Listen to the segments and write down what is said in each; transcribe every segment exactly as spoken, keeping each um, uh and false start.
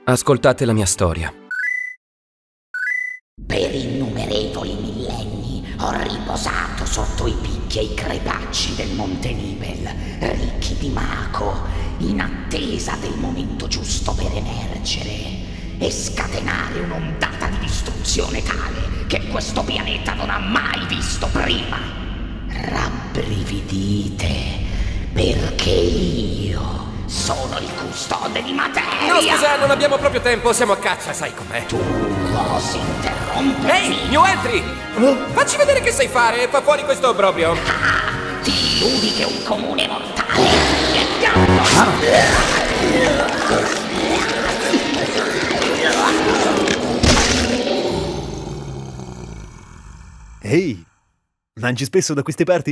Ascoltate la mia storia. Per innumerevoli millenni ho riposato sotto i picchi e i crepacci del Monte Nibel, ricchi di maco, in attesa del momento giusto per emergere e scatenare un'ondata di distruzione tale che questo pianeta non ha mai visto prima. Rabbrividite, perché io sono il custode di materia. No, scusa, non abbiamo proprio tempo, siamo a caccia, sai com'è. Tu osi interrompermi? Ehi, New Entry! Oh. Facci vedere che sai fare, fa fuori questo obbrobrio. Ah, ti illudi che un comune mortale è piano. Ehi, mangi spesso da queste parti?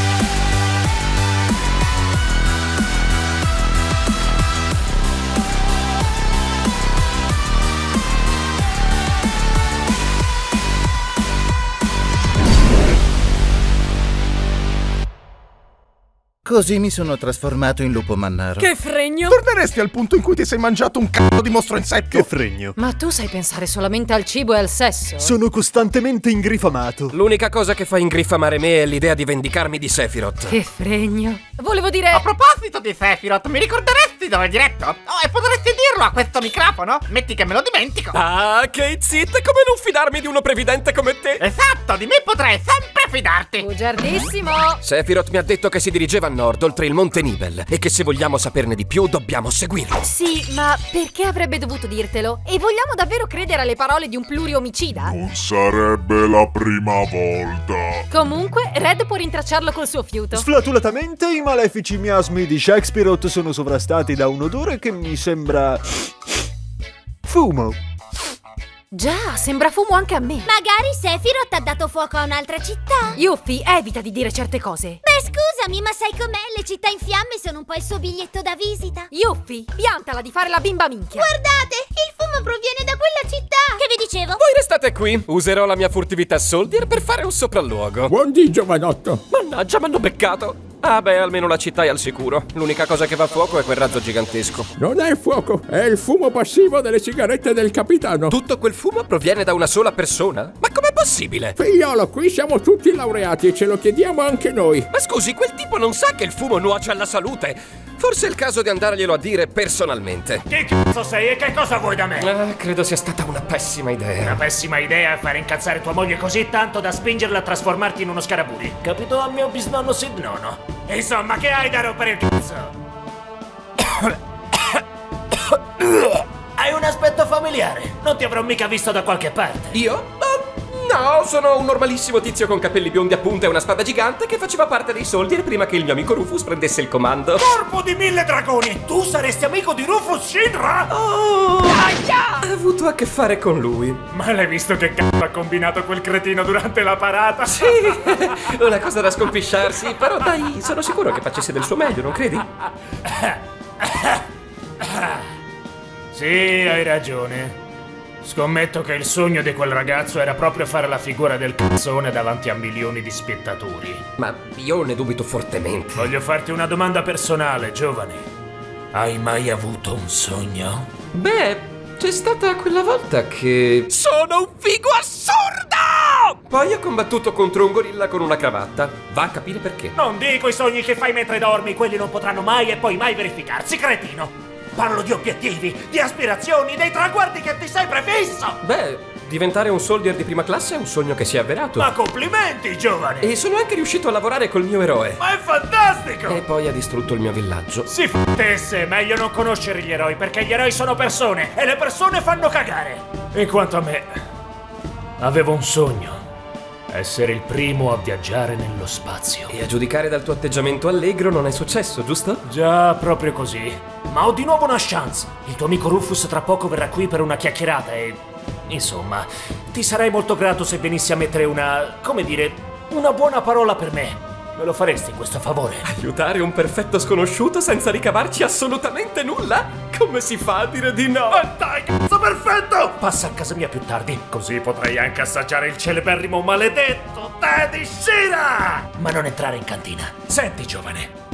Così mi sono trasformato in lupo mannaro. Che fregno! Torneresti al punto in cui ti sei mangiato un c***o di mostro insetto? Che fregno! Ma tu sai pensare solamente al cibo e al sesso? Sono costantemente ingrifamato. L'unica cosa che fa ingrifamare me è l'idea di vendicarmi di Sephiroth. Che fregno! Volevo dire... A proposito di Sephiroth, mi ricorderesti dove è diretto? Oh, e potresti dirlo a questo microfono? Metti che me lo dimentico. Ah, Kate Zit, come non fidarmi di uno previdente come te? Esatto, di me potrei sempre fidarti. Bugiardissimo! Sephiroth mi ha detto che si dirigeva a nord, oltre il Monte Nibel, e che se vogliamo saperne di più dobbiamo seguirlo. Sì, ma perché avrebbe dovuto dirtelo? E vogliamo davvero credere alle parole di un pluriomicida? Non sarebbe la prima volta. Comunque, Red può rintracciarlo col suo fiuto. Sflatulatamente, i malefici miasmi di Shakespeare sono sovrastati da un odore che mi sembra... fumo. Già, sembra fumo anche a me. Magari Sephiroth ha dato fuoco a un'altra città. Yuffie, evita di dire certe cose. Beh, scusami, ma sai com'è? Le città in fiamme sono un po' il suo biglietto da visita. Yuffie, piantala di fare la bimba minchia. Guardate, il fumo proviene da quella città. Che vi dicevo? Voi restate qui, userò la mia furtività soldier per fare un sopralluogo. Buondì, giovanotto. Mannaggia, m'hanno beccato. Ah beh, almeno la città è al sicuro. L'unica cosa che va a fuoco è quel razzo gigantesco. Non è fuoco, è il fumo passivo delle sigarette del capitano. Tutto quel fumo proviene da una sola persona? Ma com'è possibile? Figliolo, qui siamo tutti laureati e ce lo chiediamo anche noi. Ma scusi, quel tipo non sa che il fumo nuoce alla salute? Forse è il caso di andarglielo a dire personalmente. Che cazzo sei e che cosa vuoi da me? Ah, credo sia stata una pessima idea. Una pessima idea è fare incazzare tua moglie così tanto da spingerla a trasformarti in uno scaraburi. Capito a mio bisnonno Sidnono? Insomma, che hai da rompere il cazzo? Hai un aspetto familiare. Non ti avrò mica visto da qualche parte. Io? Oh, no, sono un normalissimo tizio con capelli biondi a punta e una spada gigante che faceva parte dei Soldier prima che il mio amico Rufus prendesse il comando. Corpo di mille dragoni! Tu saresti amico di Rufus Shinra? Oh! Aia! Ha avuto a che fare con lui. Ma l'hai visto che c***o ha combinato quel cretino durante la parata? Sì, una cosa da scompisciarsi, però dai, sono sicuro che facesse del suo meglio, non credi? Sì, hai ragione. Scommetto che il sogno di quel ragazzo era proprio fare la figura del cazzone davanti a milioni di spettatori. Ma io ne dubito fortemente. Voglio farti una domanda personale, giovane. Hai mai avuto un sogno? Beh, c'è stata quella volta che... Sono un figo assurdo! Poi ho combattuto contro un gorilla con una cravatta. Va a capire perché. Non dico i sogni che fai mentre dormi, quelli non potranno mai e poi mai verificarsi, cretino! Parlo di obiettivi, di aspirazioni, dei traguardi che ti sei prefisso! Beh, diventare un soldier di prima classe è un sogno che si è avverato. Ma complimenti, giovane! E sono anche riuscito a lavorare col mio eroe. Ma è fantastico! E poi ha distrutto il mio villaggio. Si fottesse, meglio non conoscere gli eroi, perché gli eroi sono persone e le persone fanno cagare! E quanto a me, avevo un sogno. Essere il primo a viaggiare nello spazio. E a giudicare dal tuo atteggiamento allegro non è successo, giusto? Già, proprio così. Ma ho di nuovo una chance. Il tuo amico Rufus tra poco verrà qui per una chiacchierata e... Insomma, ti sarei molto grato se venissi a mettere una... come dire... una buona parola per me. Me lo faresti questo favore? Aiutare un perfetto sconosciuto senza ricavarci assolutamente nulla? Come si fa a dire di no? Ma dai, cazzo perfetto! Passa a casa mia più tardi, così potrai anche assaggiare il celeberrimo maledetto tè di Shira! Ma non entrare in cantina. Senti, giovane,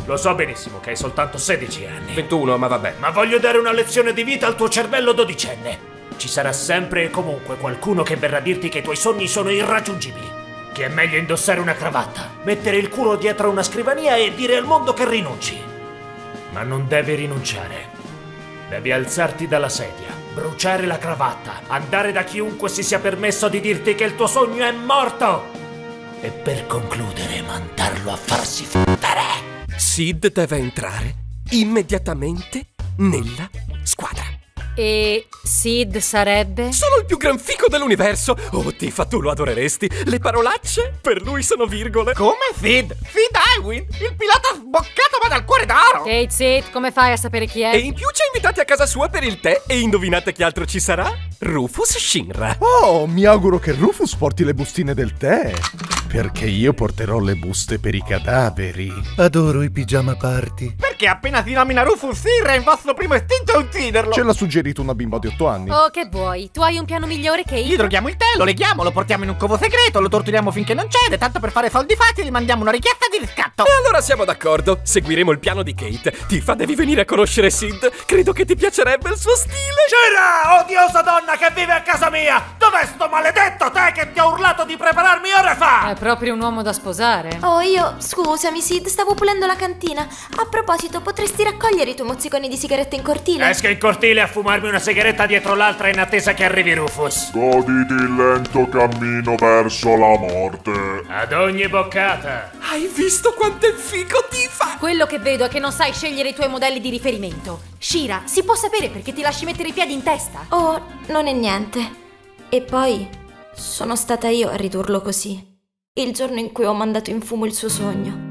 Lo so benissimo che hai soltanto sedici anni. ventuno, ma vabbè. Ma voglio dare una lezione di vita al tuo cervello dodicenne. Ci sarà sempre e comunque qualcuno che verrà a dirti che i tuoi sogni sono irraggiungibili. Che è meglio indossare una cravatta, mettere il culo dietro una scrivania e dire al mondo che rinunci. Ma non devi rinunciare. Devi alzarti dalla sedia, bruciare la cravatta, andare da chiunque si sia permesso di dirti che il tuo sogno è morto. E per concludere, mandarlo a farsi fottere. Sid deve entrare immediatamente nella squadra. E Sid sarebbe? Sono il più gran fico dell'universo. Oh, Tifa, tu lo adoreresti. Le parolacce per lui sono virgole. Come Sid? Sid Highwind, il pilota sboccato ma dal cuore d'oro. Kate Sid, come fai a sapere chi è? E in più ci ha invitati a casa sua per il tè. E indovinate chi altro ci sarà? Rufus Shinra. Oh, mi auguro che Rufus porti le bustine del tè, perché io porterò le buste per i cadaveri. Adoro i pigiama party. Perché appena si nomina Rufus Shinra è il vostro primo istinto a ucciderlo. Ce l'ha suggerito una bimba di otto anni. Oh, che vuoi? Tu hai un piano migliore che io? Gli droghiamo il tè, lo leghiamo, lo portiamo in un covo segreto, lo torturiamo finché non cede, tanto per fare soldi facili mandiamo una richiesta di riscatto. E allora siamo d'accordo. Seguiremo il piano di Kate. Tifa, devi venire a conoscere Sid. Credo che ti piacerebbe il suo stile. Shira, odiosa donna che vive a casa mia! Dov'è sto maledetto te che ti ha urlato di prepararmi ore fa? È proprio un uomo da sposare. Oh, io... Scusami, Sid, stavo pulendo la cantina. A proposito, potresti raccogliere i tuoi mozziconi di sigarette in cortile? Esco in cortile a fumarmi una sigaretta dietro l'altra in attesa che arrivi Rufus. Goditi il lento cammino verso la morte. Ad ogni boccata. Hai visto quanto è figo, Tifa? Quello che vedo è che non sai scegliere i tuoi modelli di riferimento. Shira, si può sapere perché ti lasci mettere i piedi in testa? Oh, non è niente. E poi, sono stata io a ridurlo così. Il giorno in cui ho mandato in fumo il suo sogno.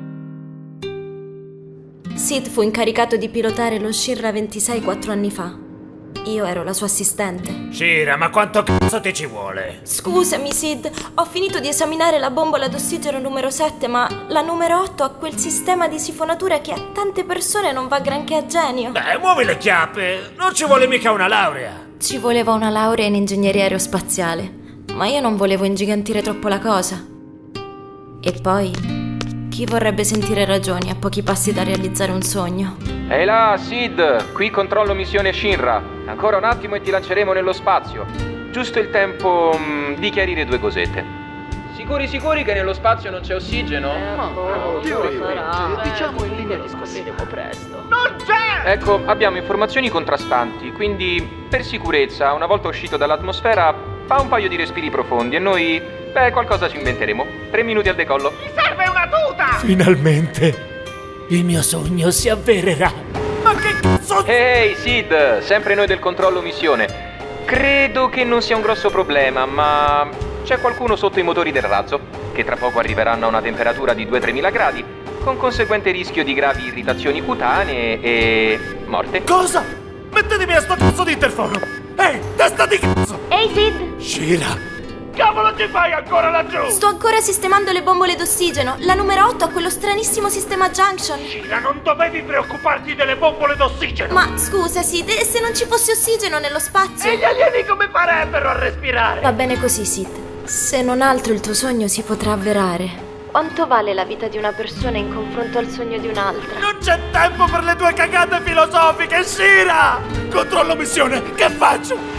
Sid fu incaricato di pilotare lo Shinra ventisei quattro anni fa. Io ero la sua assistente. Shira, ma quanto cazzo ti ci vuole? Scusami, Sid, ho finito di esaminare la bombola d'ossigeno numero sette, ma la numero otto ha quel sistema di sifonatura che a tante persone non va granché a genio. Beh, muovi le chiappe, non ci vuole mica una laurea. Ci voleva una laurea in ingegneria aerospaziale, ma io non volevo ingigantire troppo la cosa. E poi... chi vorrebbe sentire ragioni a pochi passi da realizzare un sogno? Ehi là, Sid! Qui controllo missione Shinra. Ancora un attimo e ti lanceremo nello spazio. Giusto il tempo mh, di chiarire due cosette. Sicuri sicuri che nello spazio non c'è ossigeno? Eh, ma oh, diciamo in linea di scopriremo presto. Non c'è! Ecco, abbiamo informazioni contrastanti, quindi per sicurezza, una volta uscito dall'atmosfera, fa un paio di respiri profondi e noi, beh, qualcosa ci inventeremo. Tre minuti al decollo. Mi serve una tuta! Finalmente il mio sogno si avvererà. Ma che cazzo? Ehi, hey, Sid, sempre noi del controllo missione. Credo che non sia un grosso problema, ma c'è qualcuno sotto i motori del razzo, che tra poco arriveranno a una temperatura di due tre mila gradi, con conseguente rischio di gravi irritazioni cutanee e... morte. Cosa? Mettetemi a sto cazzo di interfono! Ehi, testa di cazzo! Ehi, Sid! Shira! Cavolo ci fai ancora laggiù? Sto ancora sistemando le bombole d'ossigeno. La numero otto ha quello stranissimo sistema Junction. Shira, non dovevi preoccuparti delle bombole d'ossigeno. Ma scusa, Sid, e se non ci fosse ossigeno nello spazio? E gli alieni come farebbero a respirare? Va bene così, Sid. Se non altro il tuo sogno si potrà avverare. Quanto vale la vita di una persona in confronto al sogno di un'altra? Non c'è tempo per le tue cagate filosofiche, Shira! Controllo missione, che faccio?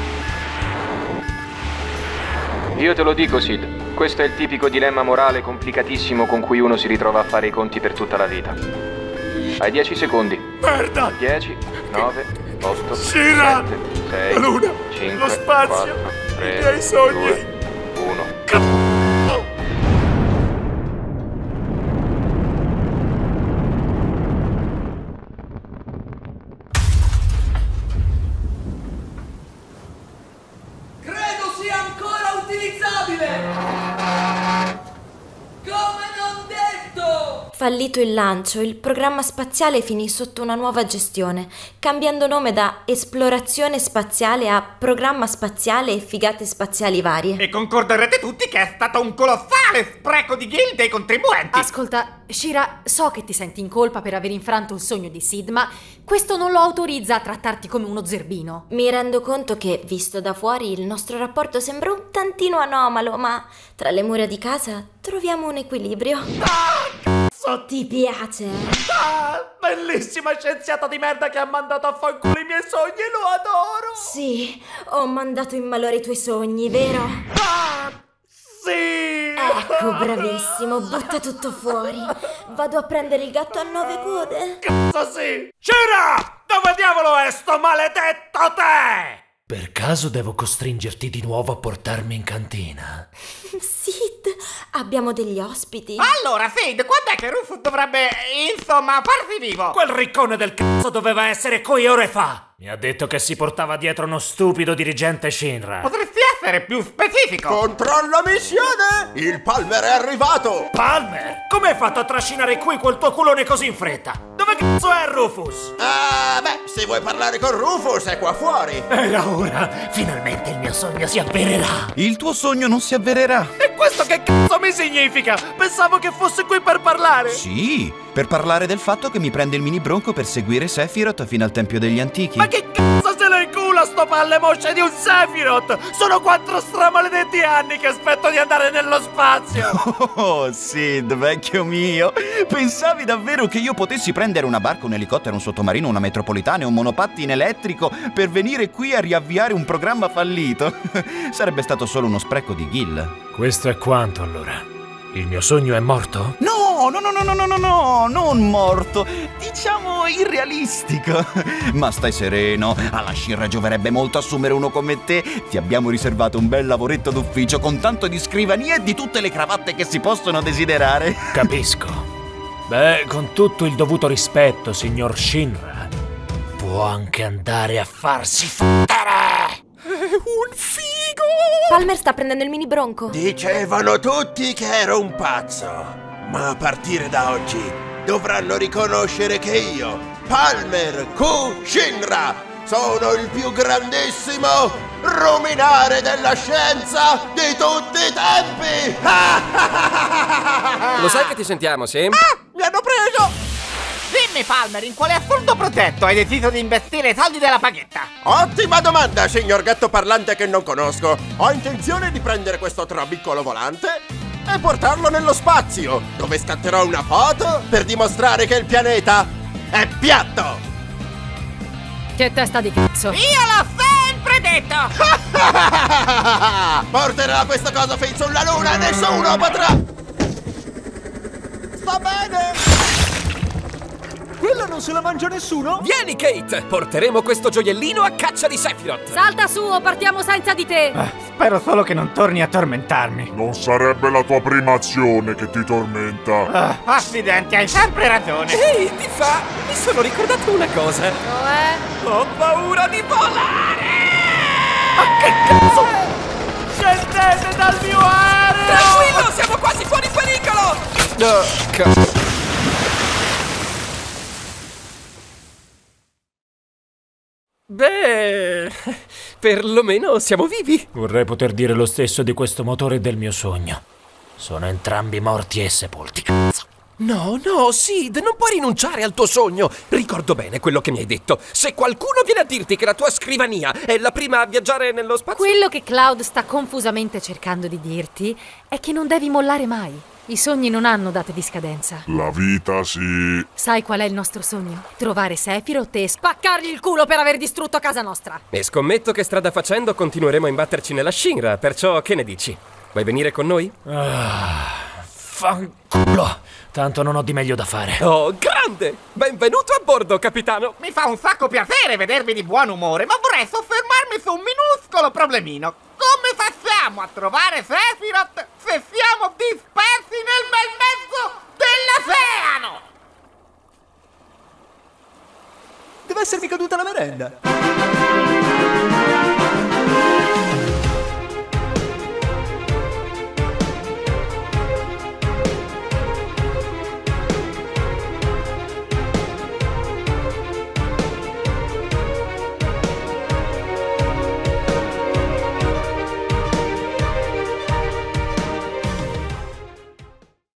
Io te lo dico, Sid. Questo è il tipico dilemma morale complicatissimo con cui uno si ritrova a fare i conti per tutta la vita. Hai dieci secondi. Merda! dieci, nove, otto, Shira! sette, sei, la luna, cinque, lo spazio, quattro, tre, i miei sogni. due, uno. C***o! Fallito il lancio, il programma spaziale finì sotto una nuova gestione, cambiando nome da Esplorazione Spaziale a Programma Spaziale e Figate Spaziali Varie. E concorderete tutti che è stato un colossale spreco di guild dei contribuenti. Ascolta, Shira, so che ti senti in colpa per aver infranto il sogno di Sid, ma questo non lo autorizza a trattarti come uno zerbino. Mi rendo conto che, visto da fuori, il nostro rapporto sembra un tantino anomalo, ma tra le mura di casa troviamo un equilibrio. Ah, cazzo! Ti piace? Ah, bellissima scienziata di merda che ha mandato a fanculo i miei sogni, lo adoro! Sì, ho mandato in malore i tuoi sogni, vero? Ah, sì! Ecco, bravissimo, butta tutto fuori. Vado a prendere il gatto a nove code. Cazzo sì! Shira! Dove diavolo è sto maledetto te? Per caso devo costringerti di nuovo a portarmi in cantina? Sid, abbiamo degli ospiti. Allora, Sid, quando è che Rufus dovrebbe, insomma, farsi vivo? Quel riccone del cazzo doveva essere qui ore fa! Mi ha detto che si portava dietro uno stupido dirigente Shinra. Potresti essere più specifico? Controllo missione! Il Palmer è arrivato! Palmer? Come hai fatto a trascinare qui quel tuo culone così in fretta? Dove cazzo è Rufus? Ah, beh, se vuoi parlare con Rufus è qua fuori! Era ora! Finalmente il mio sogno si avvererà! Il tuo sogno non si avvererà! E questo che cazzo mi significa? Pensavo che fosse qui per parlare! Sì, per parlare del fatto che mi prende il mini bronco per seguire Sephiroth fino al Tempio degli Antichi. Ma che cazzo se ne incula sto palle mosce di un Sephiroth? Sono quattro stramaledetti anni che aspetto di andare nello spazio! Oh, Sid, vecchio mio! Pensavi davvero che io potessi prendere una barca, un elicottero, un sottomarino, una metropolitana e un monopattino elettrico per venire qui a riavviare un programma fallito? Sarebbe stato solo uno spreco di Gil. Questo è quanto, allora? Il mio sogno è morto? No, no, no, no, no, no, no, no, non morto. Diciamo irrealistico. Ma stai sereno, alla Shinra gioverebbe molto assumere uno come te. Ti abbiamo riservato un bel lavoretto d'ufficio con tanto di scrivania e di tutte le cravatte che si possono desiderare. Capisco. Beh, con tutto il dovuto rispetto, signor Shinra, può anche andare a farsi fottere! Un figo! Palmer sta prendendo il mini bronco. Dicevano tutti che ero un pazzo, ma a partire da oggi dovranno riconoscere che io, Palmer Q. Shinra, sono il più grandissimo ruminare della scienza di tutti i tempi! Lo sai che ti sentiamo, Sam? Ah, mi hanno preso! Dimmi, Palmer, in quale assurdo progetto hai deciso di investire i soldi della paghetta? Ottima domanda, signor gatto parlante che non conosco. Ho intenzione di prendere questo trabiccolo volante e portarlo nello spazio, dove scatterò una foto per dimostrare che il pianeta è piatto. Che testa di cazzo. Io l'ho sempre detto! Porterà questa cosa fin sulla luna e nessuno potrà... Sta bene! Quella non se la mangia nessuno? Vieni, Kate! Porteremo questo gioiellino a caccia di Sephiroth! Salta su o partiamo senza di te! Ah, spero solo che non torni a tormentarmi. Non sarebbe la tua prima azione che ti tormenta. Ah, accidenti, hai sempre ragione. Ehi, ti fa... mi sono ricordato una cosa. Cioè? Ho paura di volare! Ma che cazzo? Scendete dal mio aereo! Tranquillo, siamo quasi fuori pericolo! No, cazzo. Beh, perlomeno siamo vivi. Vorrei poter dire lo stesso di questo motore e del mio sogno. Sono entrambi morti e sepolti, cazzo. No, no, Sid, non puoi rinunciare al tuo sogno. Ricordo bene quello che mi hai detto. Se qualcuno viene a dirti che la tua scrivania è la prima a viaggiare nello spazio... Quello che Cloud sta confusamente cercando di dirti è che non devi mollare mai. I sogni non hanno date di scadenza. La vita sì. Sai qual è il nostro sogno? Trovare Sephiroth e spaccargli il culo per aver distrutto casa nostra. E scommetto che strada facendo continueremo a imbatterci nella Shinra, perciò che ne dici? Vuoi venire con noi? Ah, fanculo. Tanto non ho di meglio da fare. Oh, grande! Benvenuto a bordo, capitano! Mi fa un sacco piacere vedervi di buon umore, ma vorrei soffermarmi su un minuscolo problemino. Come facciamo a trovare Sephiroth se siamo dispersi nel bel mezzo dell'oceano? Deve essermi caduta la merenda.